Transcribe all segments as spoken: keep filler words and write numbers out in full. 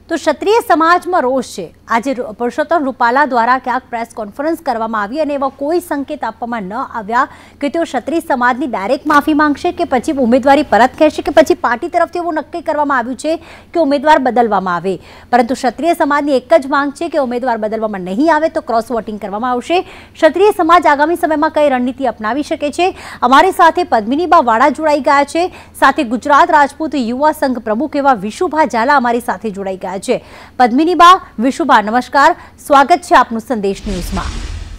તો ક્ષત્રિય સમાજમાં રોષ છે। આજે પુરુષોત્તમ રૂપાલા દ્વારા ક્યાંક પ્રેસ કોન્ફરન્સ કરવામાં આવી અને એવા કોઈ સંકેત આપવામાં ન આવ્યા કે તેઓ ક્ષત્રિય સમાજની ડાયરેક્ટ માફી માંગશે કે પછી ઉમેદવારી પરત ખેંચશે કે પછી પાર્ટી તરફથી એવું નક્કી કરવામાં આવ્યું છે કે ઉમેદવાર બદલવામાં આવે। પરંતુ ક્ષત્રિય સમાજની એક જ માંગ છે કે ઉમેદવાર બદલવામાં નહીં આવે તો ક્રોસ વોટિંગ કરવામાં આવશે। ક્ષત્રિય સમાજ આગામી સમયમાં કઈ રણનીતિ અપનાવી શકે છે? અમારી સાથે પદ્મિનીબા વાળા જોડાઈ ગયા છે, સાથે ગુજરાત રાજપૂત યુવા સંઘ પ્રમુખ એવા વિશુભા ઝાલા અમારી સાથે જોડાઈ ગયા છે। પદ્મિનીબા, વિશુભા, નમસ્કાર, સ્વાગત છે આપનું સંદેશ ન્યૂઝમાં।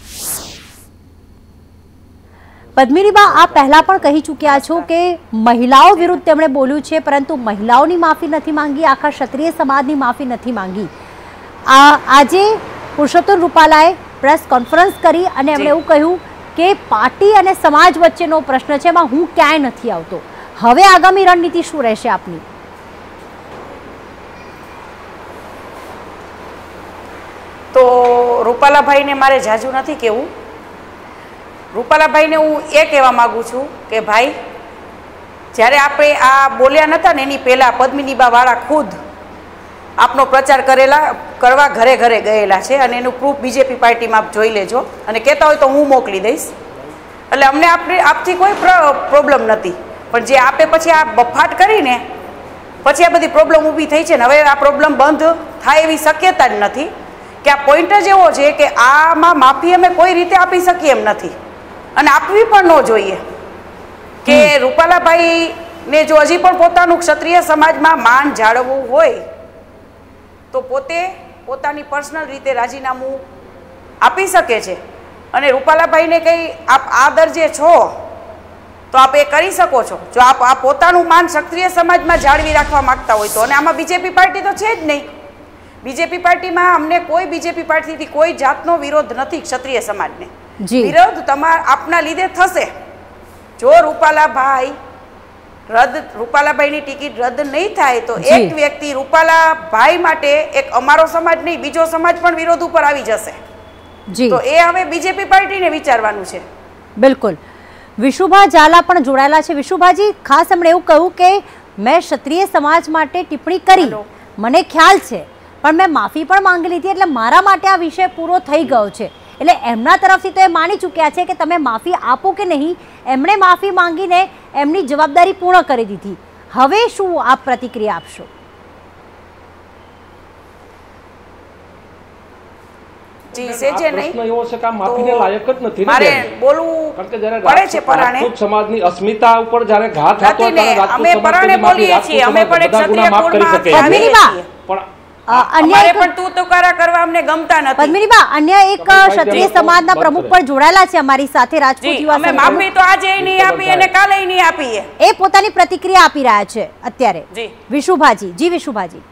પદ્મિનીબા, આપ પહેલા પણ કહી ચૂક્યા છો કે મહિલાઓ વિરુદ્ધ તેમણે બોલ્યું છે, પરંતુ મહિલાઓની માફી નથી માંગી, આખા ક્ષત્રિય સમાજની માફી નથી માંગી। આ આજે પુરુષોત્તમ રૂપાલાએ પ્રેસ કોન્ફરન્સ કરી અને એમણે એવું કહ્યું કે પાર્ટી અને સમાજ વચ્ચેનો પ્રશ્ન છે, એમાં હું ક્યાંય નથી આવતો। હવે આગામી રણનીતિ શું રહેશે આપની? તો રૂપાલાભાઈને મારે જાજુ નથી કહેવું। રૂપાલાભાઈને હું એ કહેવા માગું છું કે ભાઈ, જ્યારે આપણે આ બોલ્યા નહોતા ને એની પહેલાં પદ્મિનીબા વાળા ખુદ આપનો પ્રચાર કરેલા કરવા ઘરે ઘરે ગયેલા છે અને એનું પ્રૂફ બીજેપી પાર્ટીમાં આપ જોઈ લેજો અને કહેતા હોય તો હું મોકલી દઈશ। એટલે અમને આપણે આપથી કોઈ પ્રોબ્લેમ નથી, પણ જે આપે પછી આ બફાટ કરીને પછી આ બધી પ્રોબ્લેમ ઊભી થઈ છે ને હવે આ પ્રોબ્લેમ બંધ થાય એવી શક્યતા જ નથી કે આ પોઈન્ટ જ એવો છે કે આમાં માફી અમે કોઈ રીતે આપી શકીએ એમ નથી અને આપવી પણ ન જોઈએ કે રૂપાલાભાઈને જો હજી પણ પોતાનું ક્ષત્રિય સમાજમાં માન જાળવવું હોય તો પોતે પોતાની પર્સનલ રીતે રાજીનામું આપી શકે છે અને રૂપાલાભાઈને કંઈ આપ આ દરજ્જે છો તો આપ એ કરી શકો છો જો આપ આ પોતાનું માન ક્ષત્રિય સમાજમાં જાળવી રાખવા માગતા હોય તો। અને આમાં બીજેપી પાર્ટી તો છે જ નહીં। બીજેપી પાર્ટીમાં અમને કોઈ બીજેપી પાર્ટીથી કોઈ જાતનો વિરોધ નથી। ક્ષત્રિય સમાજને વિરોધ તમારા આપના લીધે થશે જો રૂપાલાભાઈ રદ રૂપાલાભાઈની ટિકિટ રદ નહીં થાય તો એક વ્યક્તિ રૂપાલાભાઈ માટે એક અમારો સમાજ નહીં બીજો સમાજ પણ વિરોધ ઉપર આવી જશે। તો એ હવે બીજેપી પાર્ટીને વિચારવાનું છે। બિલકુલ। વિશુભા ઝાલા પણ જોડાયેલા છે। વિશુભાજી, ખાસ એમણે એવું કહ્યું કે મેં ક્ષત્રિય સમાજ માટે ટિપ્પણી કરી, મને ખ્યાલ છે, પણ મેં માફી પણ માંગી લીધી, એટલે મારા માટે આ વિષય પૂરો થઈ ગયો છે। એટલે એમના તરફથી તો એ માની ચૂક્યા છે કે તમે માફી આપો કે નહીં, એમણે માફી માંગીને એમની જવાબદારી પૂર્ણ કરી દીધી। હવે શું આપ પ્રતિક્રિયા આપશો? સમાજની અસ્મિતા ઉપર જ્યારે ઘા થતો પદ્મિનીબા, અન્ય એક ક્ષત્રિય સમાજના પ્રમુખ પણ જોડાયેલા છે અમારી સાથે, રાજપૂત યુવા સંઘ। માફી તો આજે નહીં આપી અને કાલે નહીં આપી, એ પોતાની પ્રતિક્રિયા આપી રહ્યા છે અત્યારે। વિશુભાજી, જી વિશુભાજી।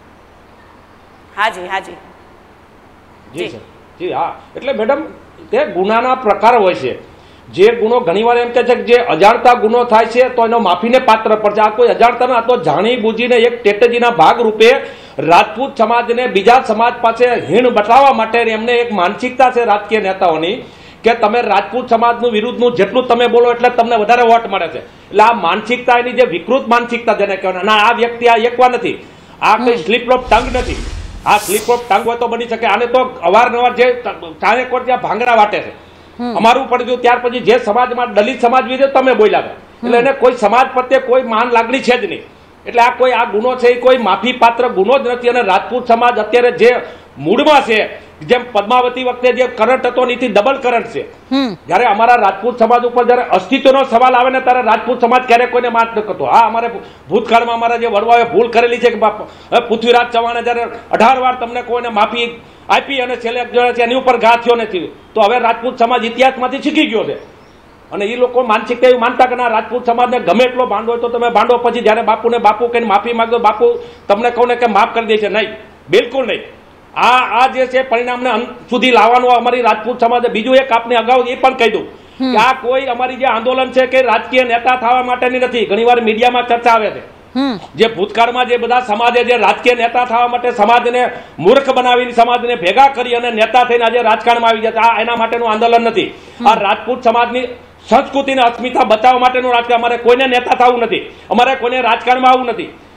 હાજી હાજી જી સર, જી હા। એટલે મેડમ, તે ગુનાના પ્રકાર હોય છે। જે ગુનો ઘણીવાર એમ કહે છે કે જે અજાણતા ગુનો થાય છે તો એનો માફીને પાત્ર પડશે। આ કોઈ અજાણતા ના, તો જાણી બુજીને એક સ્ટ્રેટેજીના ભાગ રૂપે રાજપૂત સમાજને બીજા સમાજ પાસે હીણ બતાવવા માટે એમને એક માનસિકતા છે રાજકીય નેતાઓની કે તમે રાજપૂત સમાજનું વિરુદ્ધનું જેટલું તમે બોલો એટલે તમને વધારે વોટ મળે છે। એટલે આ માનસિકતા, એની જે વિકૃત માનસિકતા જેને કહેવાય, ના આ વ્યક્તિ આ એકવાર નથી, આ કઈ સ્લીપ ઓફ ટંગ નથી। આ સ્લીપ ઓફ ટંગ હોય તો બની શકે, આને તો અવારનવાર જે ચારેક વાર ત્યાં ભાંગડા વાટે છે। અમારું પડ્યું ત્યાર પછી જે સમાજમાં દલિત સમાજ વિશે તમે બોલ્યા હતા, એટલે એને કોઈ સમાજ પ્રત્યે કોઈ માન લાગણી છે જ નહીં। એટલે આ કોઈ આ ગુનો છે એ કોઈ માફી પાત્ર ગુનો જ નથી। અને રાજપૂત સમાજ અત્યારે જે મૂડમાં છે, જેમ પદ્માવતી વખતે જે કરંટ હતો એથી ડબલ કરંટ છે। જયારે અમારા રાજપૂત સમાજ ઉપર જયારે અસ્તિત્વનો સવાલ આવે ને ત્યારે રાજપૂત સમાજ ક્યારેક કોઈને માફ ન કરતો। હા, અમારે ભૂતકાળમાં અમારા જે વડવાઓએ ભૂલ કરેલી છે કે પૃથ્વીરાજ ચૌહાણે જયારે અઢાર વાર તમને કોઈને માફી આપી અને છેલ્લે એની ઉપર ઘા થયો નથી, તો હવે રાજપૂત સમાજ ઇતિહાસમાંથી શીખી ગયો છે। અને એ લોકો માનસિકતા એવું માનતા કે ના, રાજપૂત સમાજને ગમે એટલો ભાંડો હોય તો તમે ભાંડો, પછી જયારે બાપુને બાપુ કહીને માફી માંગો, બાપુ તમને કહું ને કે માફ કરી દે છે, નહીં, બિલકુલ નહીં। આ આ જે છે પરિણામને અંત સુધી લાવવાનું અમારી રાજપૂત સમાજે। બીજું એક આપને અગાઉ એ પણ કહી દઉં કે આ કોઈ અમારી જે આંદોલન છે કે રાજકીય નેતા થવા માટેની નથી। ઘણીવાર મીડિયામાં ચર્ચા આવે છે જે ભૂતકાળમાં જે બધા સમાજે જે રાજકીય નેતા થવા માટે સમાજને મૂર્ખ બનાવીને સમાજને ભેગા કરી અને નેતા થઈને આજે રાજકારણમાં આવી જતા, આ એના માટેનું આંદોલન નથી। આ રાજપૂત સમાજની સંસ્કૃતિને અસ્મિતા બચાવવા માટેનું રાજકારણ। અમારે કોઈને નેતા થવું નથી, અમારે કોઈને રાજકારણમાં આવવું નથી।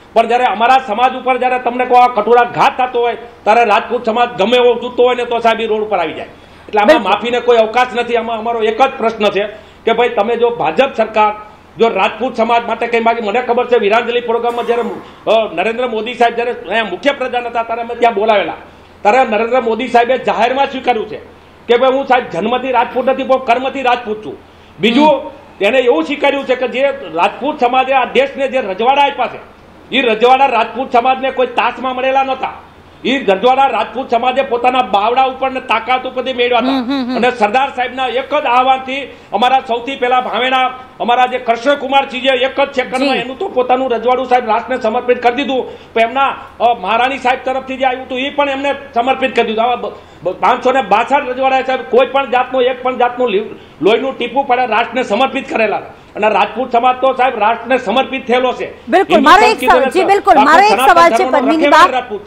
પણ જ્યારે અમારા સમાજ ઉપર જ્યારે તમને કોઈ કઠોરા ઘાત થતો હોય ત્યારે રાજપૂત સમાજ ગમે એવો જૂતો હોય ને તો સાહેબ રોડ ઉપર આવી જાય. એટલે આમાં માફીને કોઈ અવકાશ નથી. આમાં અમારો એક જ પ્રશ્ન છે કે ભાઈ તમે જો ભાજપ સરકાર જો રાજપૂત સમાજ માટે કંઈ માગી, મને ખબર છે વિરાંજલી પ્રોગ્રામમાં જ્યારે નરેન્દ્ર મોદી સાહેબ જ્યારે અહીંયા મુખ્ય પ્રધાન હતા ત્યારે અમે ત્યાં બોલાવેલા, ત્યારે નરેન્દ્ર મોદી સાહેબે જાહેરમાં સ્વીકાર્યું છે કે ભાઈ હું સાહેબ જન્મથી રાજપૂત નથી પણ કર્મથી રાજપૂત છું. બીજું તેને એવું સ્વીકાર્યું છે કે જે રાજપૂત સમાજે આ દેશને જે રજવાડા આપ્યા છે એ રજવાડા રાજપૂત સમાજને કોઈ તાસમાં મળેલા નહોતા. એ રજવાડા રાજપૂત સમાજે પોતાના બાવડા ઉપર ને તાકાત ઉપરથી મેળવ્યા હતા. અને સરદાર સાહેબના એક જ આહવાનથી અમારા સૌથી પહેલા ભાવેણા અમારા જે કૃષ્ણકુમારજી જે એક જ સેકન્ડમાં એનું તો પોતાનું રજવાડું સાહેબ રાષ્ટ્રને સમર્પિત કરી દીધું. પણ એમના મહારાણી સાહેબ તરફથી જે આવ્યું હતું એ પણ એમને સમર્પિત કરી દીધું. આવા પાંચસો ને બાસઠ રજવાડા સાહેબ કોઈ પણ જાતનું એક પણ જાતનું લોહીનું ટીપું પડે રાષ્ટ્રને સમર્પિત કરેલા. અને રાજપૂત સમાજ તો સાહેબ રાષ્ટ્રને સમર્પિત થયેલો છે. બિલકુલ મારો એક સવાલ છે બિલકુલ મારો એક સવાલ છે પદ્મિનીબા,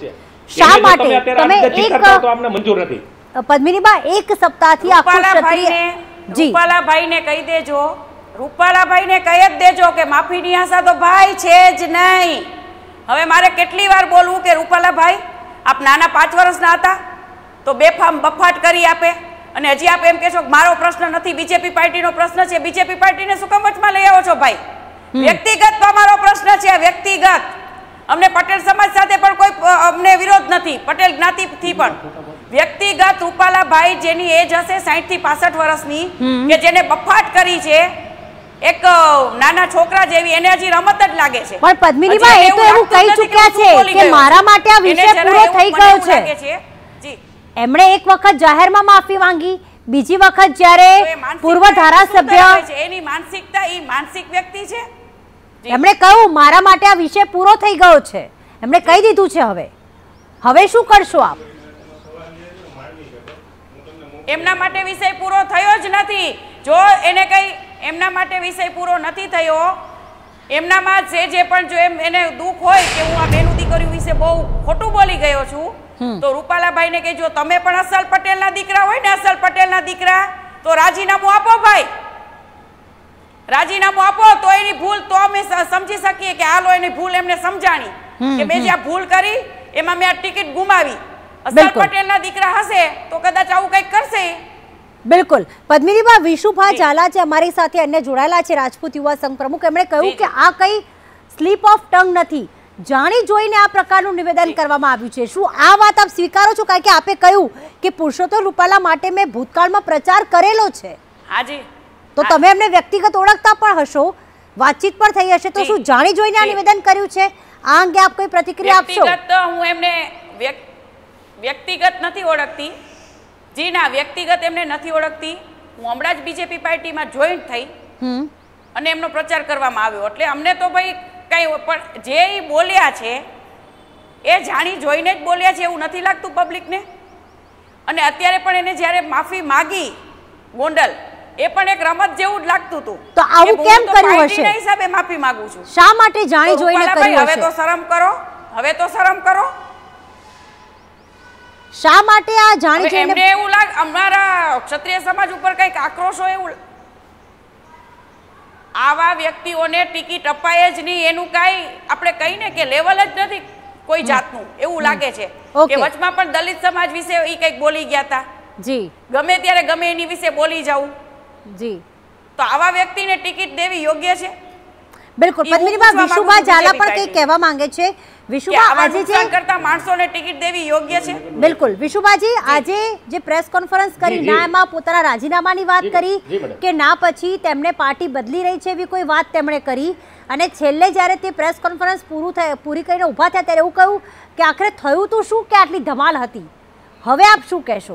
શા માટે તમે એક અમને મંજૂર નથી પદ્મિનીબા એક સપ્તાહથી આખો ક્ષત્રિય જી રૂપાલાભાઈને કહી દેજો, રૂપાલાભાઈને કહી જ દેજો કે માફીની આશા તો ભાઈ છે જ નહીં. હવે મારે કેટલી વાર બોલવું કે રૂપાલાભાઈ આપ નાના પાંચ વર્ષના હતા તો બેફામ બફાટ કરી આપે અને હજી આપ એમ કહેશો કે મારો પ્રશ્ન નથી બીજેપી પાર્ટીનો પ્રશ્ન છે. બીજેપી પાર્ટીને શું કામ વચમાં લઈ આવો છો ભાઈ? વ્યક્તિગત તો અમારો પ્રશ્ન છે, વ્યક્તિગત. અમને પટેલ સમાજ સાથે પણ કોઈ અમને વિરોધ નથી, પટેલ જ્ઞાતિથી પણ. વ્યક્તિગત રૂપાલાભાઈ જેની એજ હશે સાઠ થી પાસઠ વર્ષની કે જેને બફાટ કરી છે એક નાના છોકરા જેવી, એને હજી રમત જ લાગે છે. પણ પદ્મિનીબા એ તો એવું કહી ચૂક્યા છે કે મારા માટે આ વિષય પૂરો થઈ ગયો છે. જી એમણે એક વખત જાહેરમાં માફી માંગી, બીજી વખત જ્યારે પૂર્વ ધારાસભ્ય એની માનસિકતા એ માનસિક વ્યક્તિ છે. એમણે કહ્યું મારા માટે આ વિષય પૂરો થઈ ગયો છે, એમણે કહી દીધું છે. હવે હવે શું કરશો આપ? એમના માટે વિષય પૂરો થયો જ નથી. જો એને કઈ એમના માટે વિષય પૂરો નથી થયો, એમનામાં જે જે પણ જો એમ એને દુઃખ હોય કે હું આ બેનું દીકરીઓ વિશે બહુ ખોટું બોલી ગયો છું તો રૂપાલાભાઈને કહેજો તમે પણ અસલ પટેલના દીકરા હોય ને, અસલ પટેલના દીકરા તો રાજીનામું આપો ભાઈ, રાજીનામું આપો તો એની ભૂલ તો અમે સમજી શકીએ કે હાલો એની ભૂલ એમને સમજાણી કે મેં જે ભૂલ કરી એમાં મેં આ ટિકિટ ગુમાવી. અસલ પટેલના દીકરા હશે તો કદાચ આવું કંઈક કરશે. બિલકુલ પદ્મિનીબા, વિશુભા ઝાલા છે અમારી સાથે અન્ય જોડાયેલા છે, રાજપૂત યુવા સંઘ પ્રમુખ. એમણે કહ્યું કે આ કઈ સ્લીપ ઓફ ટંગ નથી, જાણી જોઈને આ પ્રકારનું નિવેદન કરવામાં આવ્યું છે. શું આ વાત આપ સ્વીકારો છો? કારણ કે આપે કહ્યું કે પુરુષોત્તમ રૂપાલા માટે મેં ભૂતકાળમાં પ્રચાર કરેલો છે. હાજી, તો તમે એમને વ્યક્તિગત ઓળખતા પણ હશો, વાતચીત પણ થઈ હશે, તો શું જાણી જોઈને આ નિવેદન કર્યું છે? આ અંગે આપ કોઈ પ્રતિક્રિયા આપશો? વ્યક્તિગત હું એમને વ્યક્તિગત નથી ઓળખતી. જી ના, વ્યક્તિગત એમને નથી ઓળખતી. હું હમણાં જ બીજેપી પાર્ટીમાં જોઈન્ટ થઈ અને એમનો પ્રચાર કરવામાં આવ્યો. એટલે અમને તો ભાઈ કઈ પણ જે બોલ્યા છે એ જાણી જોઈને જ બોલ્યા છે એવું નથી લાગતું પબ્લિકને. અને અત્યારે પણ એને જ્યારે માફી માગી ગોંડલ, એ પણ એક રમત જેવું જ લાગતું હતું. તો આવું કેમ કર્યું હશે? પાર્ટીના હિસાબે માફી માંગુ છું. શા માટે જાણી જોઈને કર્યું હશે? હવે તો શરમ કરો, હવે તો શરમ કરો. શા માટે આ જાણી જોઈને? એમને એવું લાગે અમારા ક્ષત્રિય સમાજ ઉપર કઈક આક્રોશ હોય એવું. આવા વ્યક્તિઓને ટિકિટ અપાય જ નહીં એનું કાંઈ આપણે કહીને કે લેવલ જ નથી કોઈ જાતનું એવું લાગે છે. કે વચમાં પણ દલિત સમાજ વિશે એ કંઈક બોલી ગયા હતા. જી, ગમે ત્યારે ગમે એની વિશે બોલી જાવું. જી, તો આવા વ્યક્તિને ટિકિટ દેવી યોગ્ય છે? બિલકુલ. પદ્મિનીબા, વિશુભા ઝાલા પણ કંઈક કહેવા માંગે છે. વિશુભા, આજે જે કરતા માણસોને ટિકિટ દેવી યોગ્ય છે? બિલકુલ વિશુભાજી, આજે જે પ્રેસ કોન્ફરન્સ કરી, ના એમાં પોતાના રાજીનામાની વાત કરી કે ના પછી તેમણે પાર્ટી બદલી રહી છે એવી કોઈ વાત તેમણે કરી, અને છેલ્લે જ્યારે તે પ્રેસ કોન્ફરન્સ પૂરું થાય પૂરી કરીને ઊભા થયા ત્યારે એવું કહ્યું કે આખરે થયું તો શું કે આટલી ધમાલ હતી. હવે આપ શું કહેશો?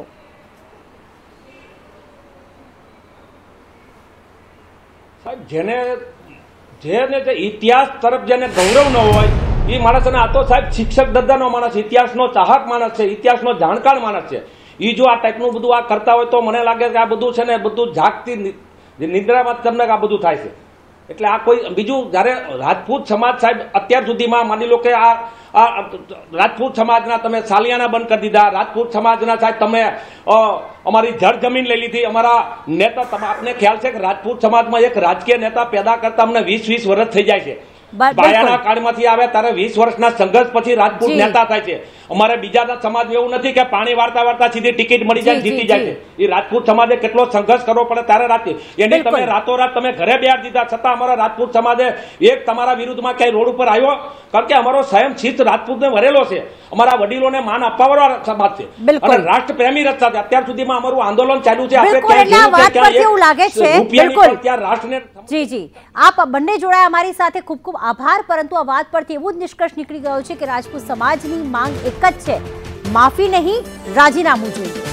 સાહેબ, જેને જેને જે ઇતિહાસ તરફ જેને ગૌરવ ન હોય એ માણસ, અને આ તો સાહેબ શિક્ષક દર્જાનો માણસ, ઇતિહાસનો ચાહક માણસ છે, ઇતિહાસનો જાણકાર માણસ છે. એ જો આ ટાઈપનું બધું આ કરતા હોય તો મને લાગે કે આ બધું છે ને બધું જાગતી નિદ્રામાં તમને આ બધું થાય છે. એટલે આ કોઈ બીજું, જ્યારે રાજપૂત સમાજ સાહેબ અત્યાર સુધીમાં માની લો કે આ આ રાજપૂત સમાજના તમે સાલિયાના બંધ કરી દીધા, રાજપૂત સમાજના સાહેબ તમે અમારી જળ જમીન લઈ લીધી. અમારા નેતા, આપને ખ્યાલ છે કે રાજપૂત સમાજમાં એક રાજકીય નેતા પેદા કરતા અમને વીસ વીસ વર્ષ થઈ જાય છે. બાયાના કાળમાંથી આવે ત્યારે વીસ વર્ષના સંઘર્ષ પછી રાજપૂત નેતા થાય છે. અમારે બીજા સમાજ એવું નથી કે પાણી વાર્તા વાર્તા સીધી ટિકિટ મળી જાય જીતી જાય છે. એ રાજપૂત સમાજે કેટલો સંઘર્ષ કરવો પડે ત્યારે રાજપૂત એની તમે રાતોરાત તમે ઘરે બેહાડી દીધા છતાં અમારા રાજપૂત સમાજે એક તમારા વિરુદ્ધમાં ક્યાંય રોડ ઉપર આવ્યો? કારણ કે અમારો સ્વયં શિસ્ત રાજપૂતને વરેલો છે. અમારા વડીલોને માન આપવા વાળો સમાજ છે અને રાષ્ટ્રપ્રેમી રસ્તા છે. અત્યાર સુધીમાં અમારું આંદોલન ચાલ્યું છે. આપણે જી જી આપ બંને જોડાયા અમારી સાથે, ખૂબ ખૂબ આભાર. પરંતુ આ વાત પરથી એવું જ નિષ્કર્ષ નીકળી ગયો છે કે રાજપૂત સમાજની માંગ એક જ છે, માફી નહીં રાજીનામું જોઈએ.